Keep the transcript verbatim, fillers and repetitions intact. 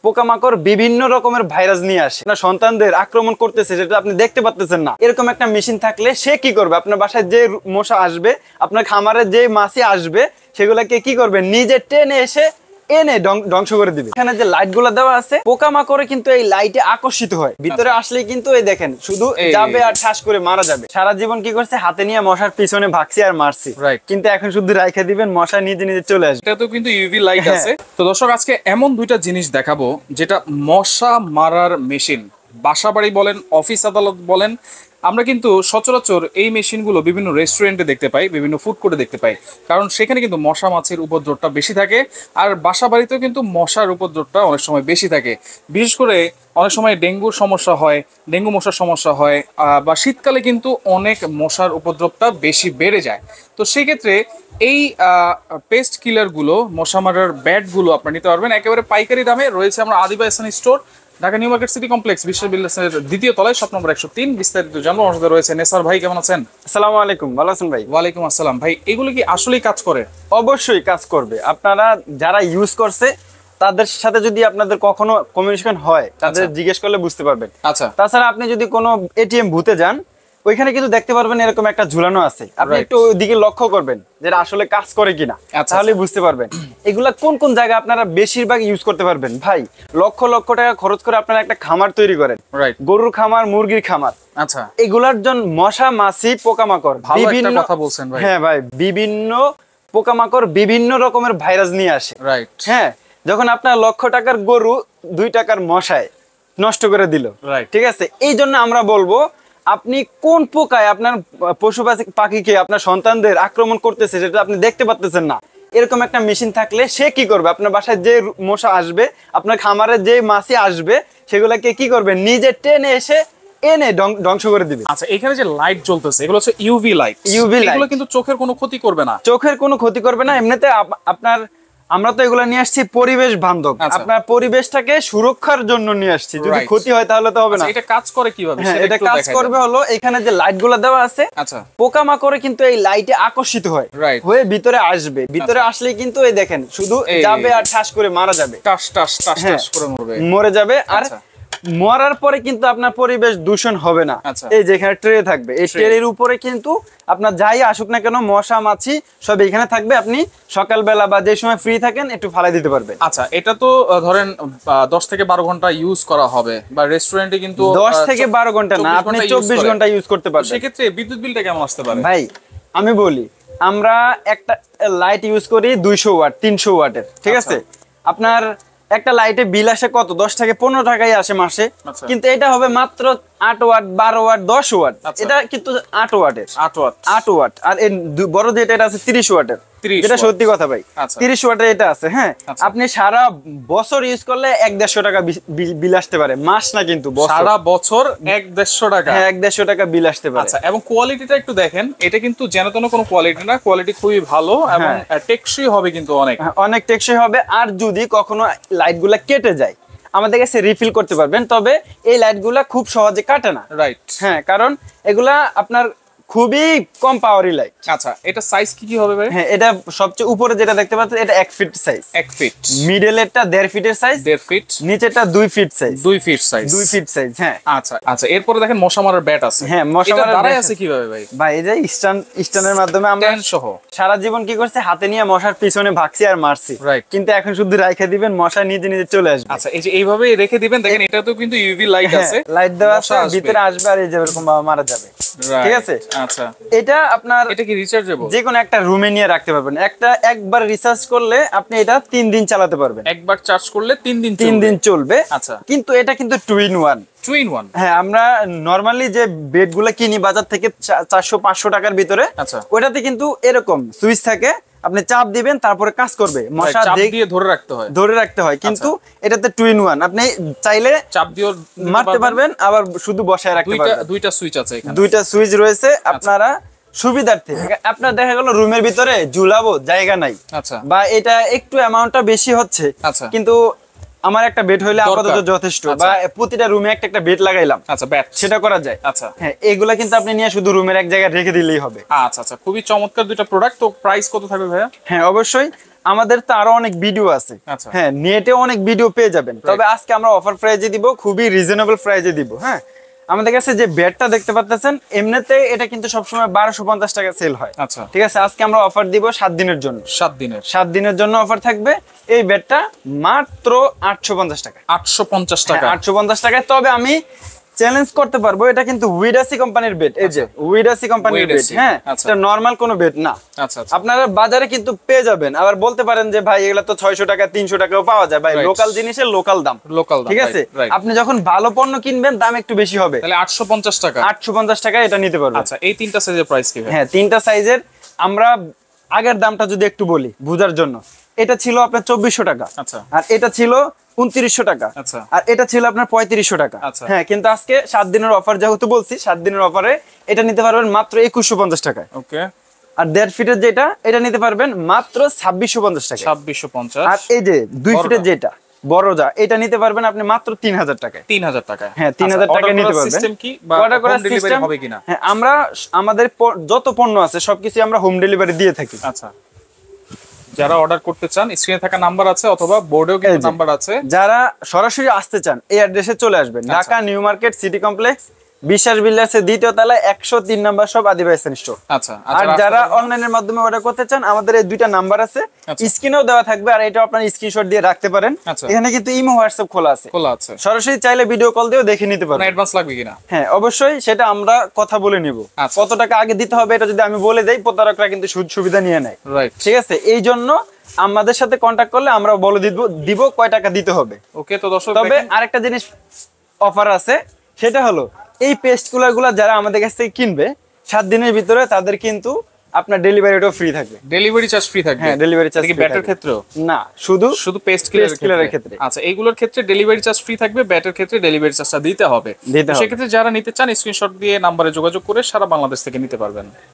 পোকামাকড় বিভিন্ন রকমের ভাইরাস নিয়ে আসে, আপনার সন্তানদের আক্রমণ করতেছে, যেটা আপনি দেখতে পাচ্ছেন না। এরকম একটা মেশিন থাকলে সে কি করবে, আপনার বাসায় যে মশা আসবে, আপনার খামারে যে মাছি আসবে, সেগুলাকে কি করবে, নিজে টেনে এসে এনে ধ্বংস করে দিবে। এখানে যে লাইট গুলো দেওয়া আছে, পোকামাকড়ে কিন্তু এই লাইটে আকর্ষিত হয়, ভিতরে আসলে কিন্তু এই দেখেন শুধু যাবে আর ঠাস করে মারা যাবে। সারা জীবন কি করছে, হাতে নিয়ে মশার পিছনে ভাগছি আর মারছি, কিন্তু এখন শুধু রাইখা দিবেন, মশা নিজে নিজে চলে আসবে। এটা তো কিন্তু ইউভি লাইট আছে। তো দর্শক, আজকে এমন দুইটা জিনিস দেখাবো যেটা মশা মারার মেশিন। বাসা বাড়ি বলেন, অফিস আদালত বলেন, আমরা কিন্তু সচরাচর এই মেশিনগুলো বিভিন্ন রেস্টুরেন্টে দেখতে পাই, বিভিন্ন ফুড কোর্টে দেখতে পাই, কারণ সেখানে কিন্তু মশা মাছির উপদ্রবটা বেশি থাকে। আর বাসা বাড়িতেও কিন্তু মশার উপদ্রবটা অনেক সময় বেশি থাকে। বিশেষ করে অনেক সময় ডেঙ্গুর সমস্যা হয়, ডেঙ্গু মশার সমস্যা হয়, বা শীতকালে কিন্তু অনেক মশার উপদ্রবটা বেশি বেড়ে যায়। তো সেই ক্ষেত্রে এই পেস্ট কিলারগুলো, মশা মারার ব্যাটগুলো আপনারা নিতে পারবেন একেবারে পাইকারি দামে। রয়েছে আমরা Adiba Ehsan store, Dhaka New Market City Complex, Bishwa বিল্ডার্সের দ্বিতীয় তলায়, শপ নম্বর একশো তিন। বিস্তারিত জানবো, আমাদের সাথে রয়েছে নেসার ভাই। কেমন আছেন? আসসালামু আলাইকুম, ভালো আছেন ভাই? ওয়ালাইকুম আসসালাম। ভাই, এগুলো কি আসলেই কাজ করে? অবশ্যই কাজ করবে। আপনারা যারা ইউজ করছে তাদের সাথে যদি আপনাদের কখনো কমিউনিকেশন হয়, তাদের জিজ্ঞেস করলে বুঝতে পারবেন। আচ্ছা, তাছাড়া আপনি যদি কোনো এটিএম বুথে যান, ওইখানে কিন্তু দেখতে পারবেন এরকম একটা ঝুলানো আছে, আপনি একটু ওইদিকে লক্ষ্য করবেন যেটা আসলে কাজ করে কিনা, তাহলে বুঝতে পারবেন এগুলা কোন কোন জায়গায় আপনারা বেশিরভাগ ইউজ করতে পারবেন। ভাই, লক্ষ লক্ষ টাকা খরচ করে আপনারা একটা খামার তৈরি করেন, গরুর খামার, মুরগির খামার, আচ্ছা, এগুলার জন্য মশা মাছি পোকামাকড় বিভিন্ন কথা বলছেন ভাই। হ্যাঁ ভাই, বিভিন্ন পোকামাকড় বিভিন্ন রকমের ভাইরাস নিয়ে আসে। রাইট। হ্যাঁ, যখন আপনার লক্ষ টাকার গরু দুই টাকার মশায় নষ্ট করে দিল, ঠিক আছে, এই জন্য আমরা বলবো আপনি কোন পোকায় আপনার পশু পাখিকে, আপনার সন্তানদের আক্রমণ করতেছে, যেটা আপনি দেখতে পাচ্ছেন না, এরকম একটা মেশিন থাকলে সে কি করবে, আপনার বাসায় যে মশা আসবে, আপনার খামারে যে মাছি আসবে, সেগুলাকে কি করবে, নিজে টেনে এসে এনে ধ্বংস করে দিবে। আচ্ছা, এখানে যে লাইট জ্বলতেছে এগুলো হচ্ছে ইউভি লাইট। ইউভি লাইট, এগুলো কিন্তু চোখের কোনো ক্ষতি করবে না। চোখের কোনো ক্ষতি করবে না। এমনিতে আপনার, আমরা তো এগুলো নিয়ে আসছি পরিবেশ বান্ধব, আপনার পরিবেশটাকে সুরক্ষার জন্য নিয়ে আসছি, যদি ক্ষতি হয় তাহলে তো হবে না। এটা কাজ করে কিভাবে? এটা কাজ করবে হলো, এখানে যে লাইট গুলো দেওয়া আছে, আচ্ছা, পোকামাকড়ে কিন্তু এই লাইটে আকর্ষিত হয়, হয়ে ভিতরে আসবে, ভিতরে আসলে কিন্তু এই দেখেন শুধু যাবে আর ঠাস করে মারা যাবে, টাস টাস টাস টাস করে মরবে, মরে যাবে। আর মরার পরে কিন্তু আপনার পরিবেশ দূষণ হবে না। এই যে এখানে ট্রে থাকবে, এই ট্রের উপরে কিন্তু আপনার যাই আসুক না কেন, মশা মাছি সব এখানে থাকবে, আপনি সকালবেলা বা যে সময় ফ্রি থাকেন একটু ফালাই দিতে পারবেন। আচ্ছা, এটা তো ধরেন দশ থেকে বারো ঘন্টা ইউজ করা হবে, বা রেস্টুরেন্টে কিন্তু দশ থেকে বারো ঘন্টা না, আপনি চব্বিশ ঘন্টা ইউজ করতে পারবেন। সেক্ষেত্রে বিদ্যুৎ বিলটা কেমন আসতে পারে? ভাই, আমি বলি, আমরা একটা লাইট ইউজ করি দুইশো ওয়াট, তিনশো ওয়াটের, ঠিক আছে, আপনার একটা লাইটে বিল আসে কত, দশ থেকে পনেরো টাকাই আসে মাসে, কিন্তু এটা হবে মাত্র আট ওয়াট, বারো ওয়াট, দশ ওয়াট, এটা কিন্তু আট ওয়াটের, আট ওয়াট আট ওয়াট আর এই বড় যেটা এটা আছে তিরিশ ওয়াটের, এটা সত্যি কথা ভাই, তিরিশ ওয়াটের এটা আছে। হ্যাঁ, আপনি সারা বছর ইউজ করলে এক দেড়শো টাকা বিল আসতে পারে, মাস না কিন্তু সারা বছর এক দেড়শো টাকা, হ্যাঁ এক দেড়শো টাকা বিল আসতে পারে। আচ্ছা, এবং কোয়ালিটিটা একটু দেখেন, এটা কিন্তু যেন তেন কোনো কোয়ালিটি না, কোয়ালিটি খুবই ভালো এবং টেকসই হবে, কিন্তু অনেক অনেক টেকসই হবে। আর যদি কখনো লাইট গুলা কেটে যায়, আমাদের কাছে রিফিল করতে পারবেন, তবে এই লাইট গুলা খুব সহজে কাটে না। রাইট। হ্যাঁ, কারণ এগুলা আপনার খুবই কম পাওয়ারি লাইট। আচ্ছা, এটা সাইজ কি কি হবে ভাই? হ্যাঁ, এটা সবচেয়ে উপরে যেটা দেখতে পাচ্ছেন, এটা এক ফিট সাইজ, এক ফিট, মিডল এরটা দেড় ফিটের সাইজ, দেড় ফিট, নিচেরটা দুই ফিট সাইজ, দুই ফিট সাইজ, দুই ফিট সাইজ। হ্যাঁ, আচ্ছা আচ্ছা, এরপরে দেখেন মশা মারার ব্যাট আছে। হ্যাঁ, মশা মারার ব্যাট আছে কিভাবে ভাই? ভাই, এই যে স্ট্যান্ড, স্ট্যান্ডের মাধ্যমে আমরা সহ সারা জীবন কি করছে, হাতে নিয়ে মশার পিছনে ভাগছি আর মারছি, কিন্তু এখন শুধু রাইখা দিবেন, মশা নিজে নিজে চলে আসবে। আচ্ছা, এই যে এইভাবে রেখে দিবেন, দেখেন এটা তো কিন্তু ইউভি লাইট আছে, লাইট দেওয়া আছে, ভিতরে আসবে আর এই যে এরকম মারা যাবে, ঠিক আছে। আচ্ছা, এটা আপনার, এটা কি রিচার্জেবল? যে কোনো একটা রুমে নিয়ে রাখতে পারবেন, একটা একবার রিচার্জ করলে আপনি এটা তিন দিন চালাতে পারবেন, একবার চার্জ করলে তিন দিন তিন দিন চলবে। আচ্ছা, কিন্তু এটা কিন্তু two in one, two in one. হ্যাঁ, আমরা নরমালি যে বেড গুলো কিনি বাজার থেকে চারশো পাঁচশো টাকার ভিতরে, আচ্ছা, ওটাতে কিন্তু এরকম সুইচ থাকে, আপনি চাপ দিবেন তারপরে কাজ করবে, মশা দিয়ে ধরে রাখতে হয়, ধরে রাখতে হয়। কিন্তু এটাতে টু ইন ওয়ান, আপনি চাইলে চাপ দিয়ে মারতে পারবেন, আবার শুধু বসায় রাখতে পারবেন। দুইটা সুইচ আছে এখানে, দুইটা সুইচ রয়েছে আপনারা সুবিধার্থে। আপনার দেখা গেল রুমের ভিতরে ঝুলাবো জায়গা নাই, আচ্ছা, বা এটা একটু অ্যামাউন্টটা বেশি হচ্ছে, আচ্ছা, কিন্তু আমার একটা বেড হইলে আপাতত যথেষ্ট, বা প্রতিটা রুমে একটা একটা বেড লাগাইলাম, আচ্ছা, বেড, সেটা করা যায়। আচ্ছা, হ্যাঁ, এগুলা কিন্তু আপনি নিয়ে শুধু রুমের এক জায়গায় রেখে দিলেই হবে। আচ্ছা আচ্ছা, খুবই চমৎকার দুইটা প্রোডাক্ট। তো প্রাইস কত থাকবে ভাইয়া? হ্যাঁ, অবশ্যই আমাদের তো আরো অনেক ভিডিও আছে, আচ্ছা। হ্যাঁ নেটে অনেক ভিডিও পেয়ে যাবেন, তবে আজকে আমরা অফার প্রাইজে দিব, খুবই রিজনেবল প্রাইজে দিব। হ্যাঁ, আমাদের কাছে যে বেডটা দেখতে পাচ্ছেন এমনিতে এটা কিন্তু সবসময় বারোশো পঞ্চাশ টাকা সেল হয়। আচ্ছা, ঠিক আছে, আজকে আমরা অফার দিব সাত দিনের জন্য। সাত দিনের সাত দিনের জন্য অফার থাকবে। এই বেডটা মাত্র আটশো পঞ্চাশ টাকা। আটশো পঞ্চাশ টাকা আটশো পঞ্চাশ টাকায়। তবে আমি চ্যালেঞ্জ করতে পারবো, এটা কিন্তু উইডাসি কোম্পানির বেড। এই যে উইডাসি কোম্পানির বেড, উইডাসি, হ্যাঁ, আচ্ছা। এটা নরমাল কোনো বেড না। আচ্ছা আচ্ছা আপনারা বাজারে কিন্তু পেয়ে যাবেন, আবার বলতে পারেন যে ভাই এগুলা তো ছয়শো টাকা তিনশো টাকাও পাওয়া যায়। ভাই Right. লোকাল জিনিসের লোকাল দাম, লোকাল ঠিক আছে। আপনি যখন ভালো পণ্য কিনবেন দাম একটু বেশি হবে। তাহলে আটশো পঞ্চাশ টাকা। আটশো পঞ্চাশ টাকা এটা নিতে পারবেন। আচ্ছা, এই তিনটা সাইজের প্রাইস কি? হ্যাঁ, তিনটা সাইজের। আমরা আগের দামটা যদি একটু বলি বোঝার জন্য, এটা ছিল আপনার চব্বিশশো টাকা, আচ্ছা আর এটা ছিল উনত্রিশশো টাকা, আচ্ছা আর এটা ছিল আপনার পঁয়ত্রিশশো টাকা। আচ্ছা। হ্যাঁ, কিন্তু আজকে সাত দিনের অফার যেহেতু বলছি, সাত দিনের অফারে এটা নিতে পারবেন মাত্র একুশশো পঞ্চাশ টাকায়। ওকে। আর দেড় ফিটের যেটা এটা নিতে পারবেন মাত্র ছাব্বিশশো পঞ্চাশ টাকা। ছাব্বিশশো পঞ্চাশ। আর এই যে দুই বড়টা? ফিটের যেটা বড় যা, এটা নিতে পারবেন আপনি মাত্র তিন হাজার টাকায়। তিন হাজার টাকা। হ্যাঁ, তিন হাজার টাকা নিতে পারবেন। সিস্টেম কি বা অর্ডার করার হোম ডেলিভারি সিস্টেম হবে কিনা? হ্যাঁ, আমরা আমাদের প- যত পণ্য আছে সবকিছু আমরা হোম ডেলিভারি দিয়ে থাকি। আচ্ছা, যারা অর্ডার করতে চান স্ক্রিনে থাকা নাম্বার আছে, অথবা বোর্ডেও কিন্তু এই যে। নাম্বার আছে। যারা সরাসরি আসতে চান এই অ্যাড্রেসে চলে আসবেন, আচ্ছা। Dhaka New Market City Complex Biswas বিল্ডার্সের দ্বিতীয় তলায় একশো তিন নাম্বার শপ আদিবাসী স্টোর। আচ্ছা, আর যারা অনলাইনের মাধ্যমে অর্ডার করতে চান আমাদের এই দুইটা নাম্বার আছে, আচ্ছা। স্ক্রিনেও দেওয়া থাকবে, আর এটা আপনার স্ক্রিনশট দিয়ে রাখতে পারেন। আচ্ছা। এখানে কিন্তু ইমো হোয়াটসঅ্যাপ খোলা আছে, খোলা আছে। সরাসরি চাইলে ভিডিও কল দিয়েও দেখে নিতে না পারবেন। অ্যাডভান্স লাগবে কিনা? হ্যাঁ, অবশ্যই সেটা আমরা কথা বলে নিব। আচ্ছা। কত টাকা আগে দিতে হবে এটা যদি আমি বলে দেই, প্রতারকরা কিন্তু সুযোগ সুবিধা নিয়ে নেয়। রাইট। ঠিক আছে, এই জন্য আমাদের সাথে কন্ট্যাক্ট করলে আমরা বলে দিব দিব কয় টাকা দিতে হবে। ওকে, তো দর্শক তবে দেখেন, আরেকটা জিনিস অফার আছে, সেটা হলো এই পেস্ট কুলার গুলা যারা আমাদের কাছ থেকে কিনবে সাত দিনের ভিতরে তাদের কিন্তু আপনার ডেলিভারিটাও ফ্রি থাকবে। ডেলিভারি চার্জ ফ্রি থাকবে? হ্যাঁ, ডেলিভারি চার্জ কি ব্যাটের ক্ষেত্রেও? না, শুধু শুধু পেস্ট Paste ক্লিয়ারের clearer-এর ক্ষেত্রে। ক্ষেত্রে। আচ্ছা, এইগুলোর ক্ষেত্রে ডেলিভারি চার্জ ফ্রি থাকবে, ব্যাটের ক্ষেত্রে ডেলিভারি চার্জটা দিতে হবে। দিতে হবে। সেক্ষেত্রে যারা নিতে চান স্ক্রিনশট দিয়ে নাম্বারে যোগাযোগ করে সারা বাংলাদেশ থেকে নিতে পারবেন।